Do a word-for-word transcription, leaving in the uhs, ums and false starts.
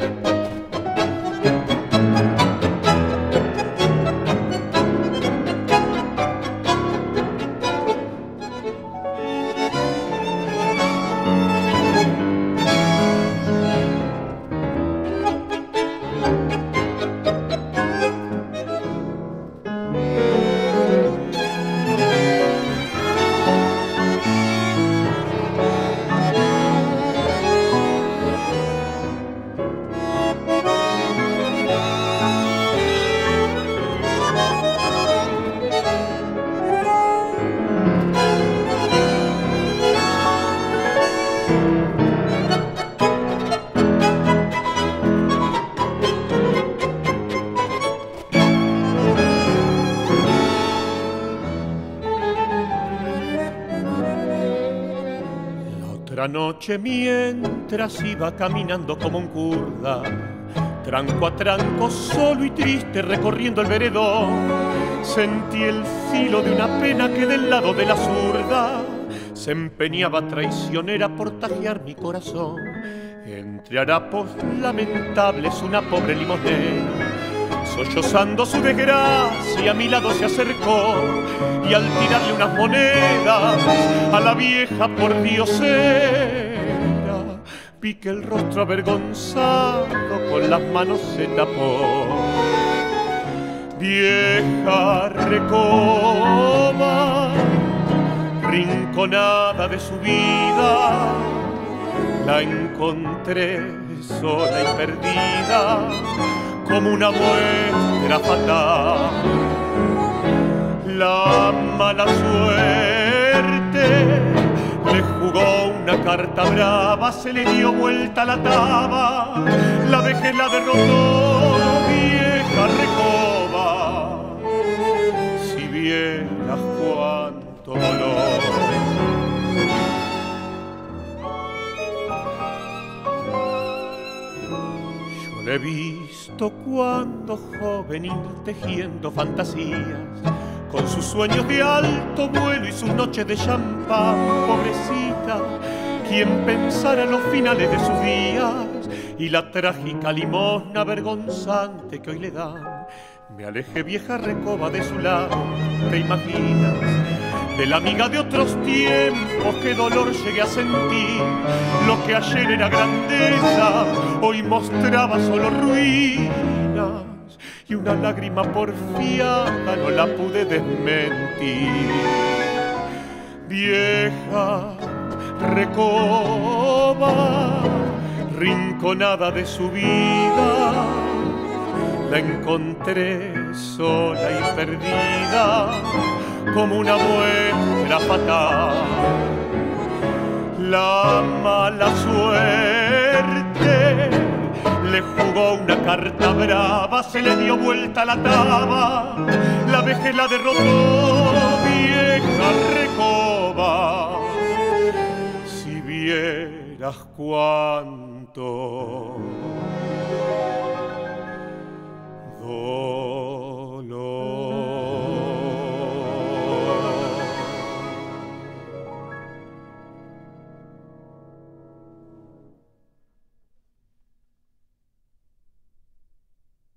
Otra noche mientras iba caminando como un kurda, tranco a tranco, solo y triste recorriendo el veredón, sentí el filo de una pena que del lado de la zurda se empeñaba traicionera por tajear mi corazón. Entre harapos lamentables una pobre limonera, sollozando su desgracia, a mi lado se acercó y al tirarle unas monedas a la vieja por diosera, vi que el rostro avergonzado con las manos se tapó. Vieja recoba, rinconada de su vida, la encontré sola y perdida como una muestra fatal. La mala suerte le jugó una carta brava, se le dio vuelta la taba, la vejez la derrotó, vieja recoba. Si vieras cuánto dolor. Yo le he visto cuando joven ir tejiendo fantasías, con sus sueños de alto vuelo y sus noches de champán. Pobrecita, quien pensara en los finales de sus días y la trágica limosna vergonzante que hoy le dan. Me alejé, vieja recoba, de su lado, ¿te imaginas? De la amiga de otros tiempos, qué dolor llegué a sentir. Lo que ayer era grandeza, hoy mostraba solo ruinas, y una lágrima porfiada no la pude desmentir. Vieja recoba, rinconada de su vida, la encontré sola y perdida como una muestra fatal. La mala suerte le jugó una carta brava, se le dio vuelta la taba, la vejez la derrotó, vieja recoba. Si vieras cuánto